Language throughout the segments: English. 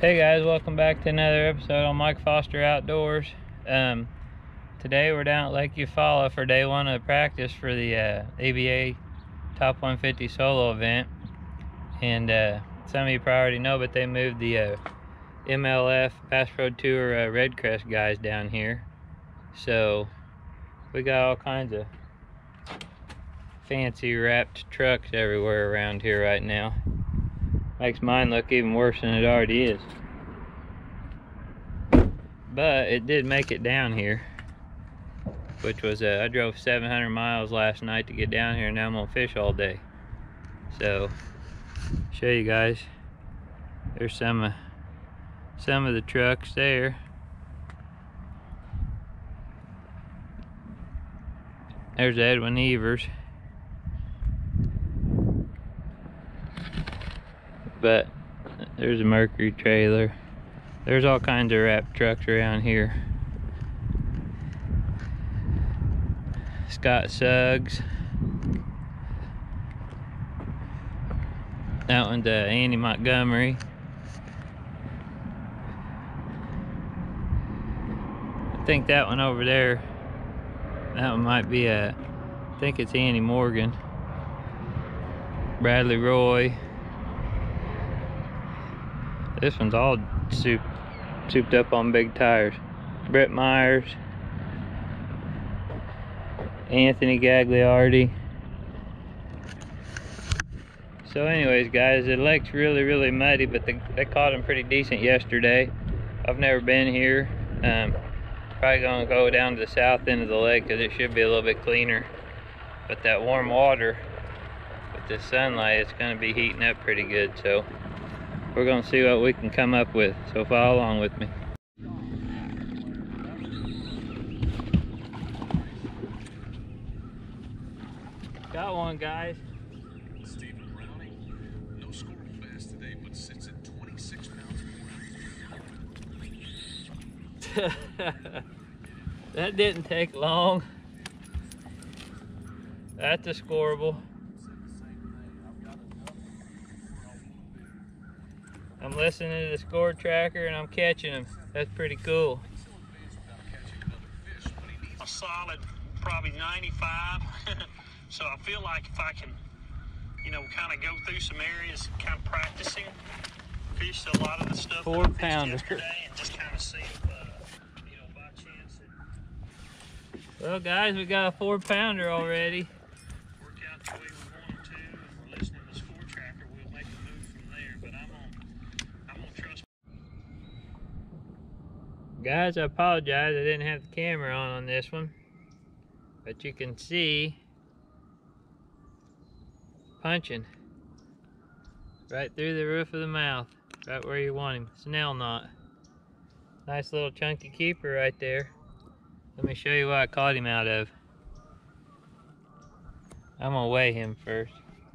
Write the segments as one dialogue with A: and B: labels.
A: Hey guys, welcome back to another episode on Mike Foster Outdoors. Today we're down at Lake Eufaula for day one of practice for the ABA Top 150 solo event. And some of you probably already know, but they moved the MLF Bass Pro Tour Red Crest guys down here. So we got all kinds of fancy wrapped trucks everywhere around here right now. Makes mine look even worse than it already is. But it did make it down here, which was I drove 700 miles last night to get down here, and now I'm gonna fish all day. So show you guys, there's some of the trucks there. There's Edwin Evers. But there's a Mercury trailer. There's all kinds of wrapped trucks around here. Scott Suggs. That one's Andy Montgomery. I think that one over there, that one might be I think it's Andy Morgan. Bradley Roy. This one's all souped up on big tires. Brett Myers. Anthony Gagliardi. So anyways guys, the lake's really muddy, but they caught them pretty decent yesterday. I've never been here. Probably gonna go down to the south end of the lake because it should be a little bit cleaner. But that warm water with the sunlight, it's gonna be heating up pretty good. So we're gonna see what we can come up with, so follow along with me. Got one, guys.
B: Stephen Browning, no scoreable bass today, but sits at 26 pounds more.
A: That didn't take long. That's a scoreable. I'm listening to the score tracker and I'm catching them. That's pretty cool.
C: A solid, probably 95. So I feel like if I can, kind of go through some areas, kind of practicing, fish a lot of the stuff
A: 4 pounder.
C: Yesterday, and just kind of see if, by chance.
A: Well, guys, we got a 4 pounder already.
C: Work out the way we want to, and we're listening to the score tracker. We'll make a move from there. But I'm gonna trust.
A: Guys, I apologize. I didn't have the camera on this one, but you can see punching right through the roof of the mouth, right where you want him. Snell knot. Nice little chunky keeper right there. Let me show you what I caught him out of. I'm gonna weigh him first.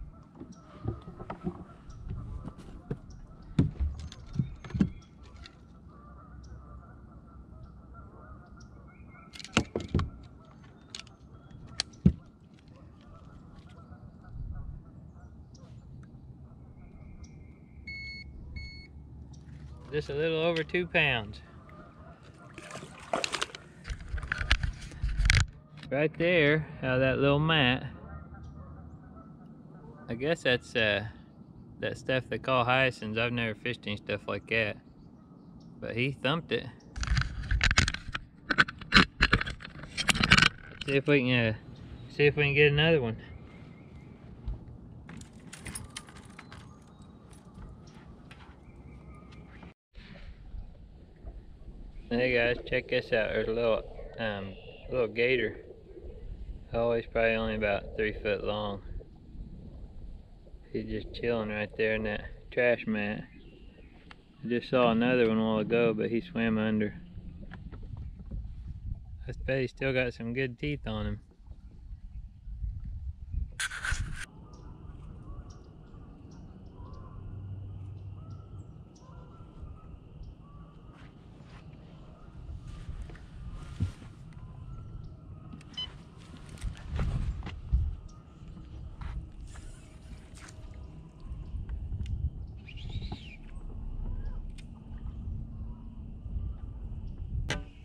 A: Just a little over 2 pounds. Right there, out of that little mat. I guess that's that stuff they call hyacinths. I've never fished any stuff like that, but he thumped it. See if we can get another one. Hey guys, check this out. There's a little gator. Always probably only about 3 foot long. He's just chilling right there in that trash mat. I just saw another one a while ago, but he swam under. I bet he's still got some good teeth on him.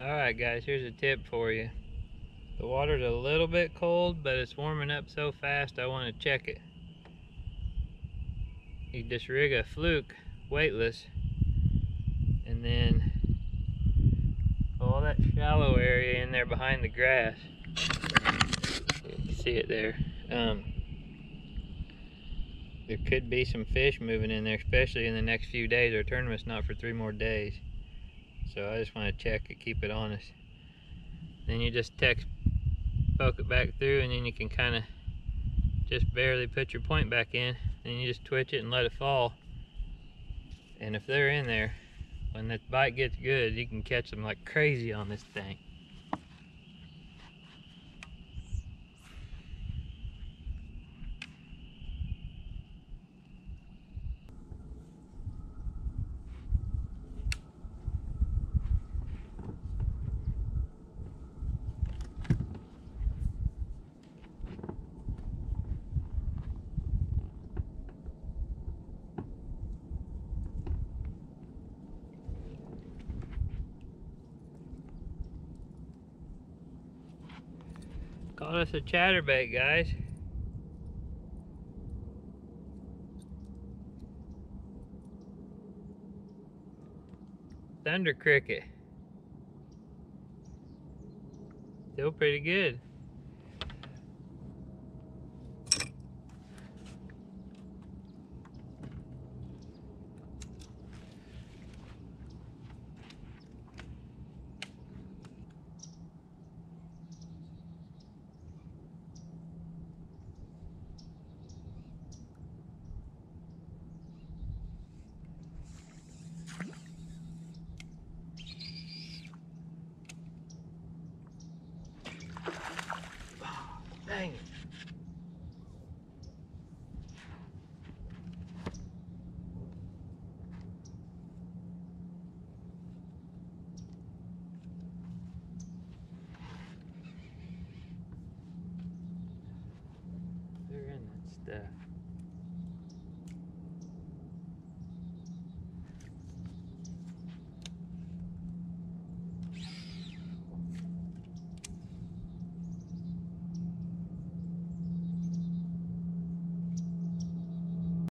A: Alright guys, here's a tip for you. The water's a little bit cold, but it's warming up so fast I want to check it. You just rig a fluke weightless, and then all that shallow area in there behind the grass, you can see it there. There could be some fish moving in there, especially in the next few days. Our tournament's not for 3 more days, so I just want to check it, keep it honest. Then you just poke it back through, and then you can kind of just barely put your point back in, and you just twitch it and let it fall. And if they're in there, when that bite gets good, you can catch them like crazy on this thing. Caught us a chatterbait, guys. Thunder cricket. Still pretty good. Dang it. They're in that stuff.